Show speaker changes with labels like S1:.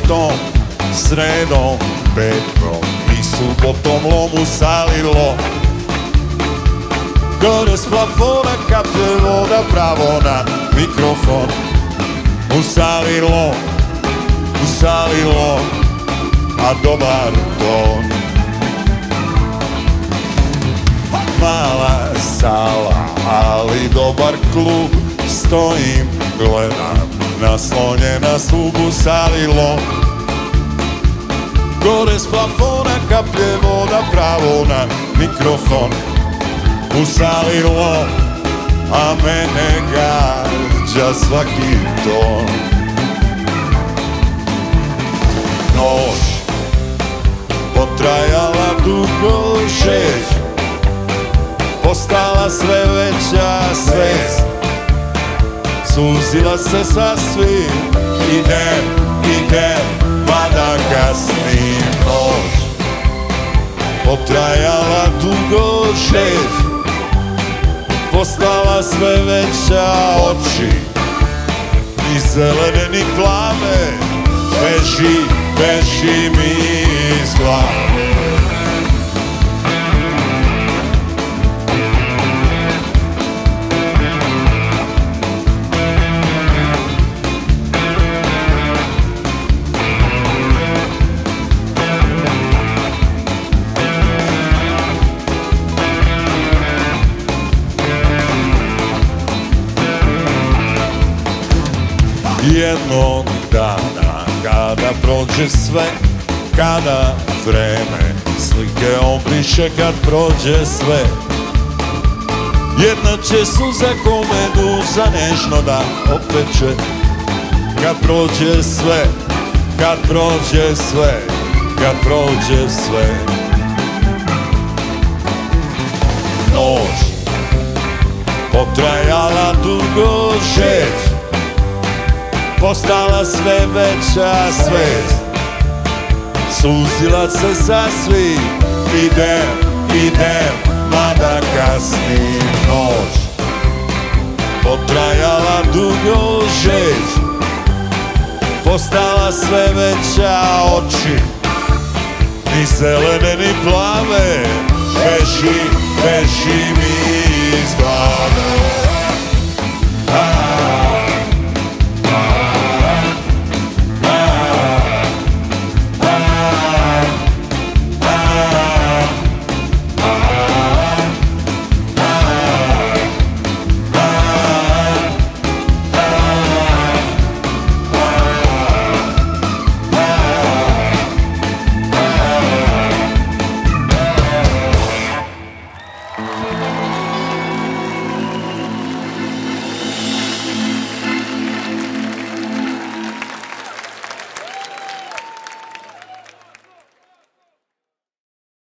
S1: subotom, sredom, petkom i subotom lomu salilo. Gore s plafona kaplje voda pravo na mikrofon. Usalilo, usalilo, a dobar ton. Mala sala, ali dobar klub. Stojim, gledam, naslonjen na stubu salilo. Gore s plafona kaplje voda pravo na mikrofon. Usalilo, a mene gađa svaki ton. Noć potrajala dugo, šeć postala sve veća svest. Suzila se sasvim, idem, mada kasnim. Noć potrajala dugo, šeć postala sve veća, oči ni zelene ni plave, beži mi iz glave. Jednog dana, kada prođe sve, kada vreme slike obriše, kad prođe sve, jedna će suza ko meduza nežno da opeče. Kad prođe sve, kad prođe sve, kad prođe sve. Noć potrajala dugo, šeć postala sve veća svest. Suzila se sasvim, idem, mada kasnim. Noć potrajala dugo, žeć postala sve veća, oči ni zelene ni plave, beži mi iz glave.